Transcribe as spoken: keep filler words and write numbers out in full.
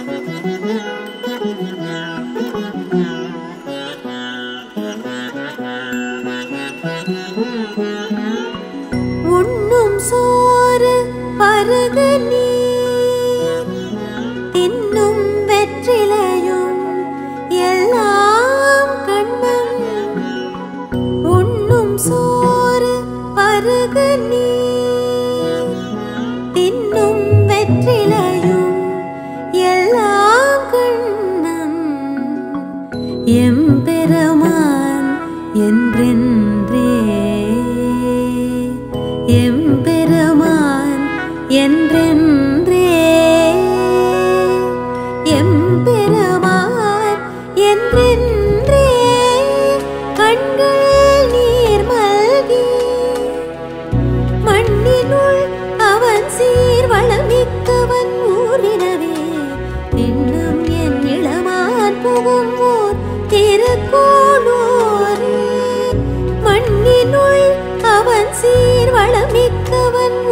உண்ணும் சோறு பருகு நீர் தின்னும் வெற்றிலையும் எல்லாம் கண்ணன். உண்ணும் சோறு பருகு நீர் தின்னும் வெற்றிலையும் எல்லாம் கண்ணன். எம்பெருமான் என்றென்றே எம்பெருமான் என்றென்றே எம்பெருமான் என்றென்றே கண்கள் நீர் மல்கி மண்ணினுள் அவன் சீர் வளமிக்கவன் ஊரினவே திண்ணம் என் இளமான் புகும்ஊர் திருக்கோளூரே. மண்ணினுள் அவன் சீர் வளமிக்கவன்